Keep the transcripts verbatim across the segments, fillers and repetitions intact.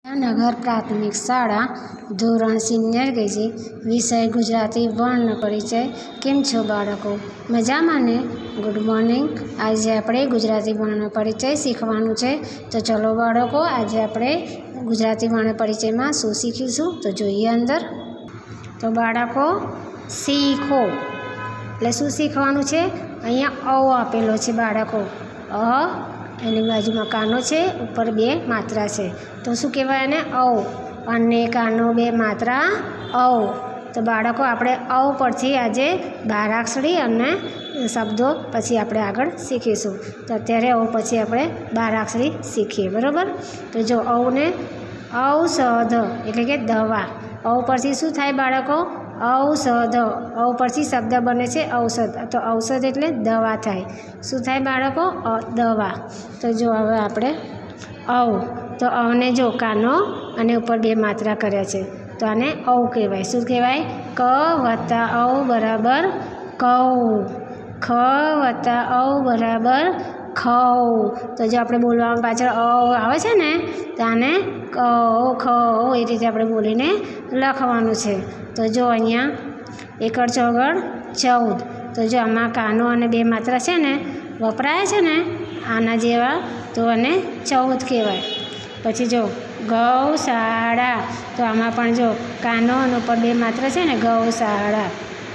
નગર પ્રાથમિક શાળા ધોરણ સિનિયર કેજી વિષય ગુજરાતી વર્ણ પરિચય. કેમ છો બાળકો? મજામાં ને? Good morning. આજે આપણે ગુજરાતી વર્ણ પરિચય શીખવાનું છે. તો ચલો બાળકો, આજે આપણે ગુજરાતી વર્ણ પરિચયમાં શું શીખીશું તો જોઈએ અંદર. તો બાળકો, શીખો એટલે શું શીખવાનું છે? અહીંયા અ આપેલો છે બાળકો. અ એની બાજુમાં કાનો છે, ઉપર બે માત્રા છે, તો શું કહેવાય એને? ઔ. અને કાનો બે માત્રા ઔ. તો બાળકો, આપણે ઔ પરથી આજે બારાક્ષરી અને શબ્દો પછી આપણે આગળ શીખીશું. તો અત્યારે ઔ પછી આપણે બારાક્ષરી શીખીએ, બરાબર? તો જો ઔને ઔષધ એટલે કે દવા. ઔ પરથી શું થાય બાળકો? ઔષધ. ઔ પરથી શબ્દ બને છે ઔષધ. તો ઔષધ એટલે દવા થાય. શું થાય બાળકો? દવા. તો જો હવે આપણે ઔ, તો ઔને જો કાનો અને ઉપર બે માત્રા કર્યા છે, તો આને ઔ કહેવાય. શું કહેવાય? ક વત્તા ઔ બરાબર કૌ. ખ વત્તા ઔ બરાબર ખૌ. તો જો આપણે બોલવામાં પાછળ અ આવે છે ને, તો આને કૌ ખૌ એ રીતે આપણે બોલીને લખવાનું છે. તો જો અહીંયા એકડ ચોગડ ચૌદ. તો જો આમાં કાનો અને બે માત્રા છે ને વપરાય છે ને આના જેવા, તો આને ચૌદ કહેવાય. પછી જો ગૌશાળા. તો આમાં પણ જો કાનો અને ઉપર બે માત્રા છે ને, ગૌશાળા.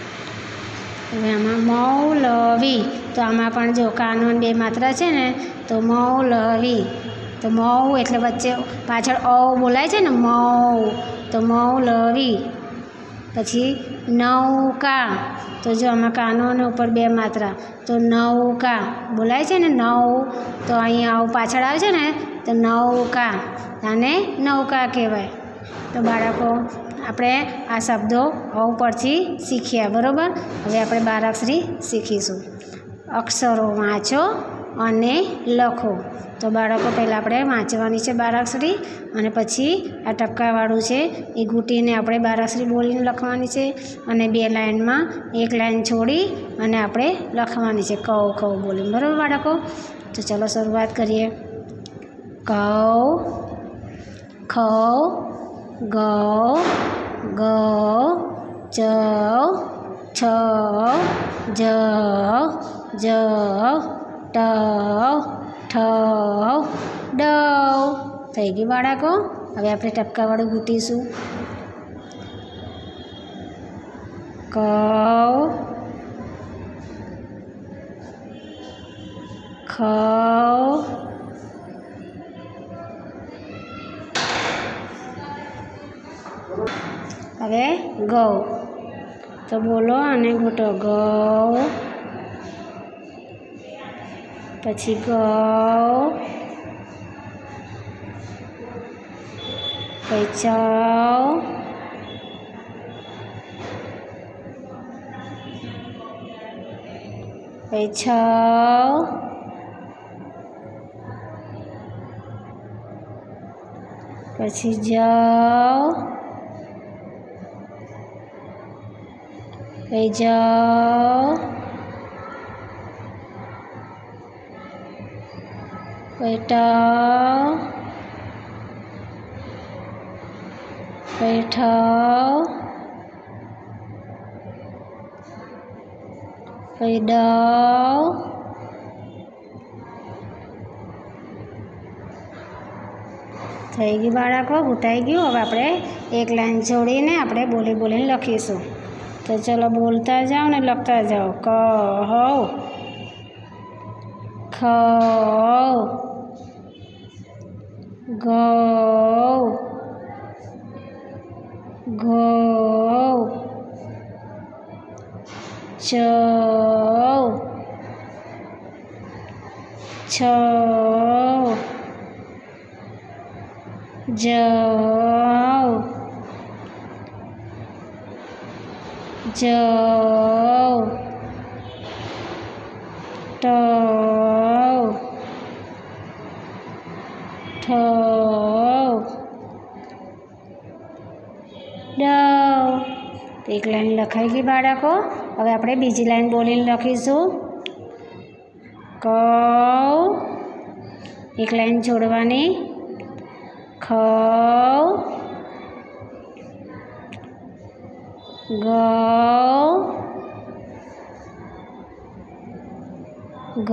હવે આમાં મૌલવી. તો આમાં પણ જો કાનો અને બે માત્રા છે ને, તો મૌલવી. તો મૌ એટલે વચ્ચે પાછળ ઔ બોલાય છે ને, મૌ. તો મૌલવી. પછી નૌકા. તો જો આમાં કાનો અને ઉપર બે માત્રા, તો નૌકા બોલાય છે ને, નૌ. તો અહીંયા આવું પાછળ આવે છે ને, તો નૌકા. આને નૌકા કહેવાય. તો બાળકો, આપણે આ શબ્દો ઔ પરથી શીખ્યા, બરાબર? હવે આપણે બારાક્ષરી શીખીશું. અક્ષરો વાંચો અને લખો. તો બાળકો, પહેલાં આપણે વાંચવાની છે બારાક્ષરી, અને પછી આ ટપકાવાળું છે એ ઘૂંટીને આપણે બારાક્ષરી બોલીને લખવાની છે. અને બે લાઇનમાં એક લાઇન છોડી અને આપણે લખવાની છે કૌ કૌ બોલીને, બરાબર બાળકો? તો ચલો શરૂઆત કરીએ. કૌ, ખૌ, ગૌ, ગૌ, ચૌ, છૌ, જૌ, જૌ, ટૌ, ઠૌ, ડૌ. થઈ ગયું બાળકો? હવે આપણે ટપકાવાળું ઘૂંટીશું. કૌ, ખૌ, હવે ગૌ. તો બોલો અને ઘૂંટો. ગૌ, પછી ગૌ, પછી ચૌ, પછી છૌ, પછી જૌ, પછી જૌ, પછી ટૌ, પછી ઠૌ, પછી ડૌ, થઈ ગયું બાળકો? ઘૂંટાઈ ગયું? હવે આપણે એક લાઈન જોડીને આપણે બોલી બોલીને લખીશું. તો ચલો બોલતા જાઓ ને લખતા જાઓ. કહૌ, ખૌ, ગૌ, ગૌ, ચૌ, છૌ, જૌ, જૌ, ટૌ, ઠૌ, ડૌ. તો એક લાઈન લખાઈ ગઈ બાળકો. હવે આપણે બીજી લાઈન બોલીને લખીશું. કૌ, એક લાઈન છોડવાની. ખ ખ ગ ગ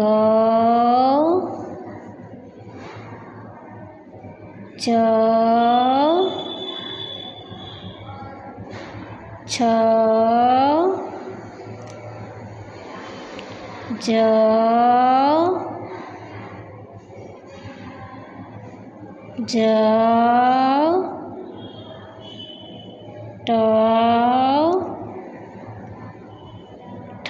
ચ છ જ જ ટ ઠ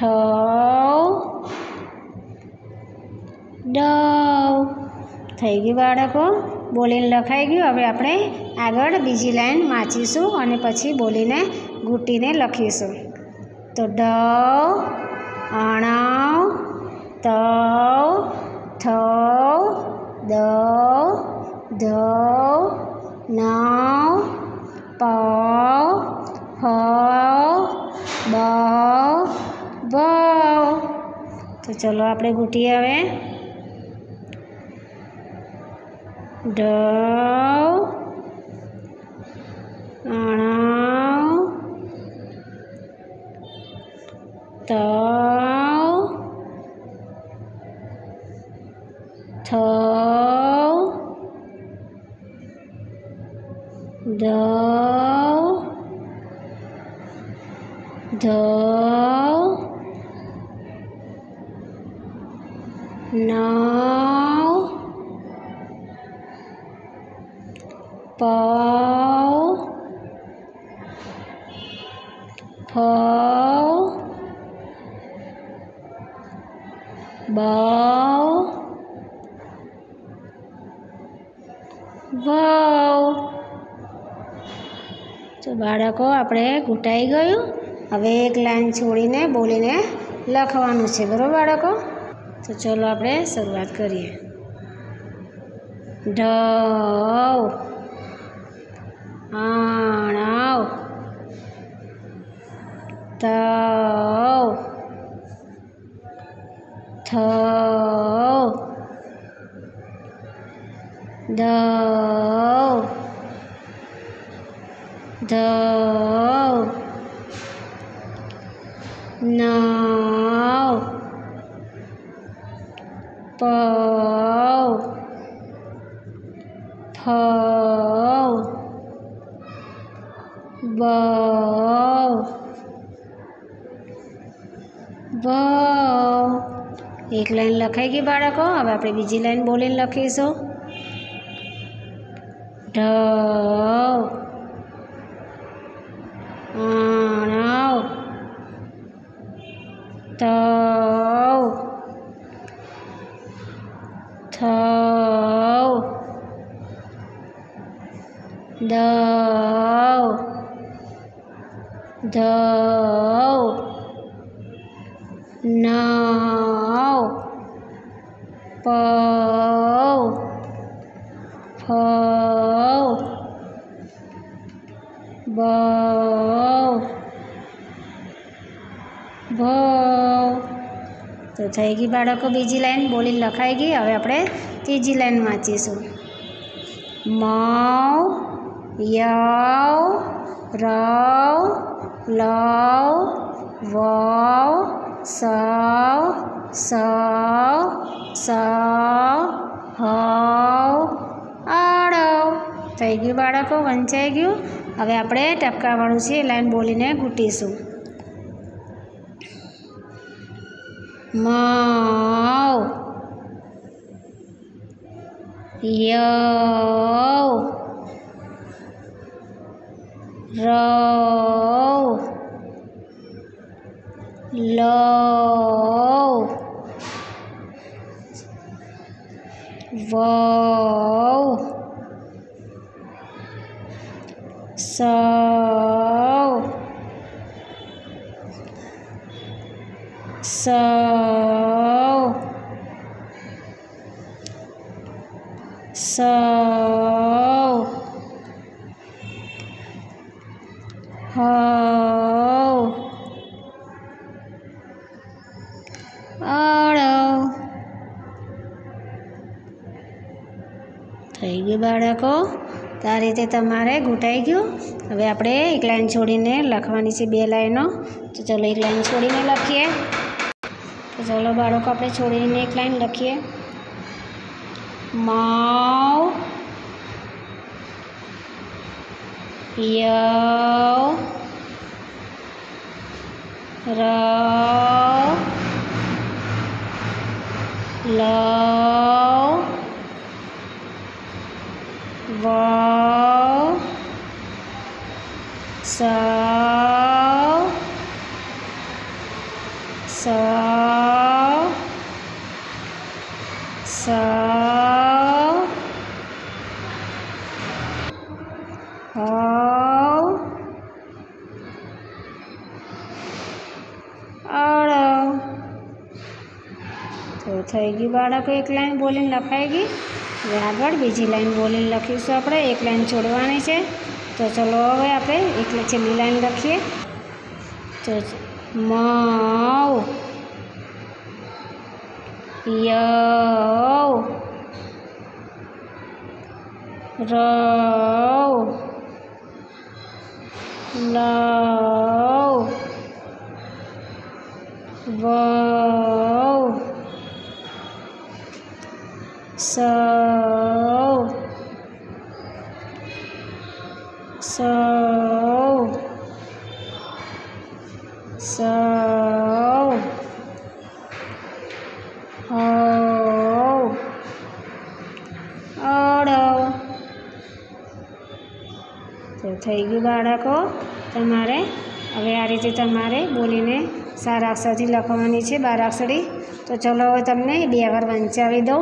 ડ થઈ ગયું બાળકો, બોલીને લખાઈ ગયું। હવે આપણે આગળ બીજી લાઈન વાંચીશું અને પછી બોલીને ઘૂંટીને લખીશું। તો ડ અણ ત થ દ ધ ન પ ફ બ ભ। તો ચલો આપણે ઘૂંટીએ હવે। ઢ અણ ત થ દ ધ ન પ ફ બ ભ। તો બાળકો આપણે ઘૂંટાઈ ગયું। હવે એક લાઈન છોડીને બોલીને લખવાનું છે, બરાબર બાળકો? તો ચલો આપણે શરૂઆત કરીએ। ઢ આણવ ત થ દ ધ ન પ ફ બ ભ। એક લાઈન લખાઈ ગઈ બાળકો। હવે આપણે બીજી લાઈન બોલીને લખીશું। ઢ આણવ ત થ દ ધ ન પ ફ બ ભ। તો થઈ ગઈ બાળકો બીજી લાઈન બોલીને લખાઈ ગઈ। હવે આપણે ત્રીજી લાઈન વાંચીશું। મ યવ રવ લવ વવ સવ સવ સ હવ આડવ। થઈ ગયું બાળકો, વંચાઈ ગયું। હવે આપણે ટપકાવાળું છે એ લાઈન બોલીને ઘૂંટીશું। મવ યવ રવ લવ વવ સવ સવ સવ હવ આડવ। થઈ ગયું બાળકો। તો આ રીતે તમારે ઘૂંટાઈ ગયું। હવે આપણે એક લાઈન છોડીને લખવાની છે બે લાઈનો। તો ચલો એક લાઈન છોડીને લખીએ। તો ચલો બાળકો આપણે છોડીને એક લાઈન લખીએ। માવ યવ રવ લવ વાવ સવ સવ સવ હવ અળવ। તો થઈ ગયું બાળકો, એક લાઈન બોલીને લખાઈ ગઈ। હવે આગળ બીજી લાઈન બોલીને લખીશું આપણે, એક લાઈન છોડવાની છે। તો ચલો હવે આપણે એક છેલ્લી લાઈન લખીએ। તો મવ યવ રવ લવ વવ સવ સવ સવ હવ અળવ। તો થઈ ગયું બાળકો તમારે। હવે આ રીતે તમારે બોલીને સારા અક્ષરથી લખવાની છે, બાર અક્ષરી। તો ચલો હવે તમને બે વાર વંચાવી દઉં।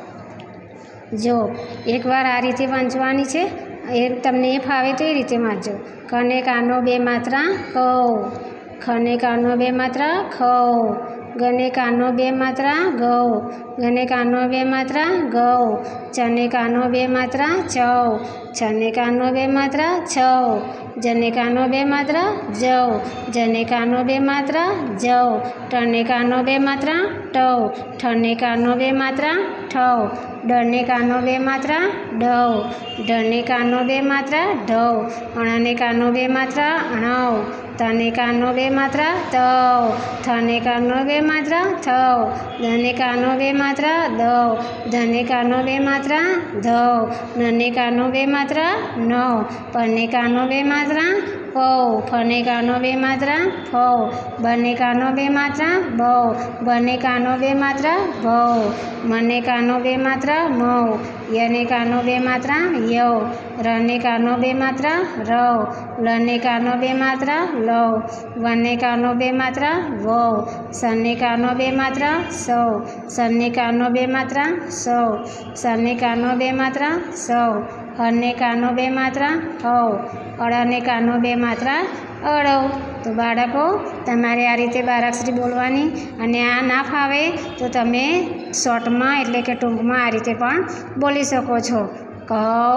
જો એકવાર આ રીતે વાંચવાની છે, એ તમને એ ફાવે તો એ રીતે વાંચજો। ખને કાનો બે માત્રા કૌ, ખને કાનો બે માત્રા ખૌ, ગને કાનો બે માત્રા ગૌ, ગને કાનો બે માત્રા ગૌ, ચને કાનો બે માત્રા ચૌ, છને કાનો બે માત્રા છૌ, જને કાનો બે માત્રા જૌ, જને કાનો બે માત્રા જૌ, ટને કાનો બે માત્રા ટૌ, ઠને કાનો બે માત્રા ઠૌ, ડને કાનો બે માત્રા ડૌ, ઢને કાનો બે માત્રા ઢૌ, અણને કાનો બે માત્રા અણૌ, તને કાનો બે માત્રા તૌ, થને કાનો બે માત્રા થૌ, દને કાનો બે માત્રા દૌ, ધને કાનો બે માત્રા ધૌ, નને કાનો બે માત્રા નૌ, પને કાનો બે માત્રા પૌ, ફને કાનો બે માત્રા ફૌ, બને કાનો બે માત્રા બૌ, બને કાનો બે માત્રા ભૌ, મને કાનો બે માત્રા મૌ, યને કાનો બે માત્રા યૌ, રને કાનો બે માત્રા રૌ, લને કાનો બે માત્રા લૌ, વને કાનો બે માત્રા વૌ, સને કાનો બે માત્રા સૌ, સને કાનો બે માત્રા સૌ, સને કાનો બે માત્રા સૌ, હને કાનો બે માત્રા હૌ, અળને કાનો બે માત્રા અળવ। તો બાળકો તમારે આ રીતે બારાક્ષરી બોલવાની, અને આ ના ફાવે તો તમે શોર્ટમાં એટલે કે ટૂંકમાં આ રીતે પણ બોલી શકો છો। કૌ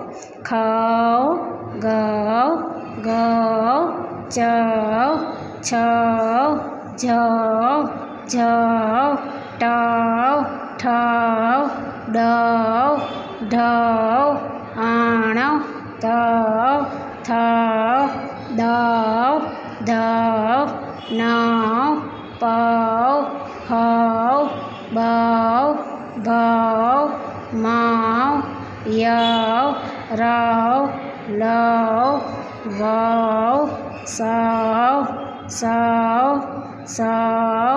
ખૌ ગૌ ગૌ ચૌ છૌ જૌ જૌ ટૌ ઠૌ ડૌ ઢૌ આણવ તૌ થૌ દૌ ધૌ નૌ પૌ હૌ બૌ ભૌ મૌ યૌ રૌ લવ વૌ સૌ સૌ સૌ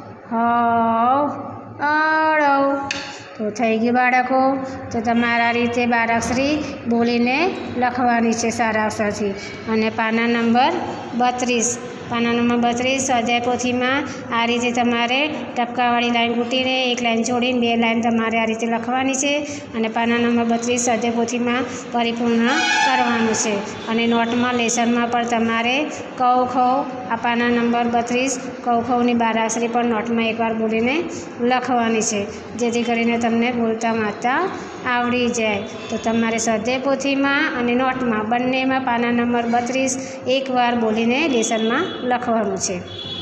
હૌ અળવ। તો થઈ ગયું બાળકો। તો તમારા રીતે બારાક્ષરી બોલીને લખવાની છે સારા અક્ષરથી। અને પાના નંબર બત્રીસ પાના નંબર બત્રીસ સ્વાધ્યાય પોથીમાં આ રીતે તમારે ટપકાવાળી લાઈન કૂટીને એક લાઈન છોડીને બે લાઈન તમારે આ રીતે લખવાની છે। અને પાના નંબર બત્રીસ સ્વાધ્યાય પોથીમાં પરિપૂર્ણ કરવાનું છે। અને નોટમાં લેસનમાં પણ તમારે કૌ ખૌ આ પાના નંબર બત્રીસ કૌ ખૌની બારાક્ષરી પણ નોટમાં એકવાર બોલીને લખવાની છે, જેથી કરીને તમને બોલતા વાંચતા આવડી જાય। તો તમારે સ્વાધ્યાય પોથીમાં અને નોટમાં બંનેમાં પાના નંબર બત્રીસ એકવાર બોલીને લેસનમાં લખવાનું છે।